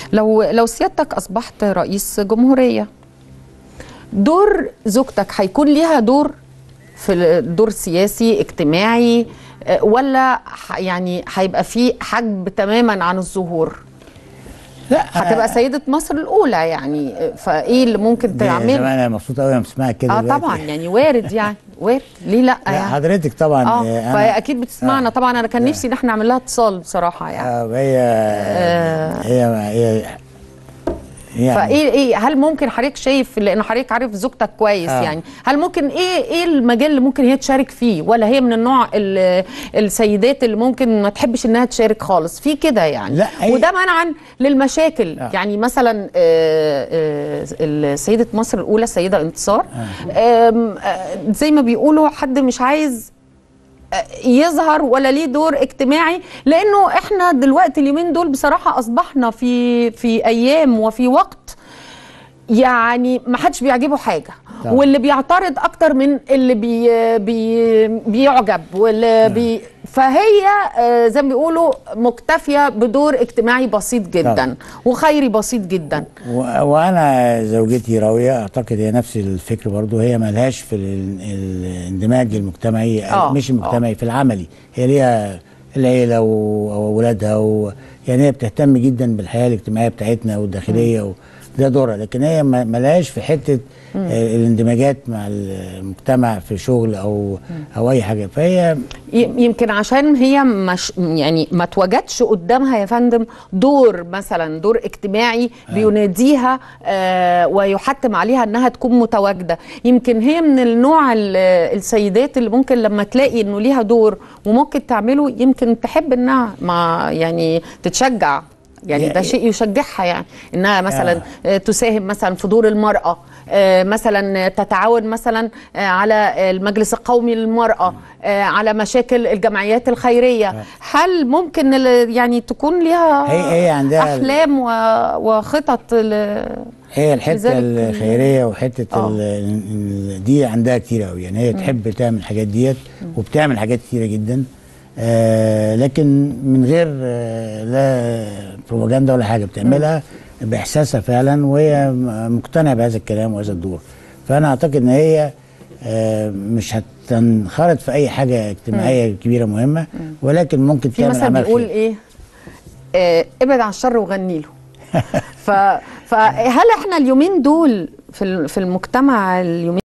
لو سيادتك أصبحت رئيس جمهورية، دور زوجتك هيكون ليها دور في دور سياسي اجتماعي، ولا يعني هيبقى فيه حجب تماما عن الظهور؟ لا، هتبقى سيدة مصر الأولى يعني، فإيه اللي ممكن تعمله؟ أنا مبسوط قوي لما بسمعك كده. طبعا يعني وارد، يعني وارد، ليه لا لا يعني. حضرتك طبعا فهي اكيد بتسمعنا. طبعا انا كان نفسي ان احنا نعمل لها اتصال بصراحه يعني. هي يعني فايه هل ممكن حضرتك شايف، لان حضرتك عارف زوجتك كويس يعني، هل ممكن ايه المجال اللي ممكن هي تشارك فيه، ولا هي من النوع السيدات اللي ممكن ما تحبش انها تشارك خالص في كده يعني؟ لا وده منعا للمشاكل. يعني مثلا السيدة مصر الاولى السيدة انتصار، زي ما بيقولوا حد مش عايز يظهر ولا ليه دور اجتماعي، لانه احنا دلوقتي اليومين دول بصراحه اصبحنا في ايام وفي وقت يعني ما حدش بيعجبه حاجه طبعا. واللي بيعترض اكتر من اللي بيعجب واللي فهي زي ما بيقولوا مكتفيه بدور اجتماعي بسيط جدا طبعا. وخيري بسيط جدا. وانا زوجتي راويه اعتقد هي نفس الفكر برضو، هي مالهاش في الاندماج المجتمعي، مش المجتمعي في العملي، هي ليها العيله واولادها يعني هي بتهتم جدا بالحياه الاجتماعيه بتاعتنا والداخليه ده دورها، لكن هي ملهاش في حته الاندماجات مع المجتمع في شغل او اي حاجه. فهي يمكن عشان هي مش يعني ما اتوجدش قدامها يا فندم دور مثلا دور اجتماعي بيناديها ويحتم عليها انها تكون متواجده. يمكن هي من النوع السيدات اللي ممكن لما تلاقي انه ليها دور وممكن تعمله يمكن تحب انها يعني تتشجع، يعني ده شيء يشجعها، يعني انها مثلا تساهم مثلا في دور المرأة، مثلا تتعاون مثلا على المجلس القومي للمرأة، على مشاكل الجمعيات الخيرية. هل ممكن يعني تكون ليها هي عندها أحلام وخطط هي الحتة الخيرية وحتة دي عندها كتير قوي، يعني هي تحب تعمل الحاجات ديت وبتعمل حاجات كتيرة جدا، لكن من غير لا بروباجندا ولا حاجه، بتعملها باحساسها فعلا وهي مقتنعه بهذا الكلام وهذا الدور. فانا اعتقد ان هي مش هتنخرط في اي حاجه اجتماعيه كبيره مهمه، ولكن ممكن تعمل عمل خير. في مثل بيقول ايه؟ ابعد عن الشر وغني له. فهل احنا اليومين دول في المجتمع اليومين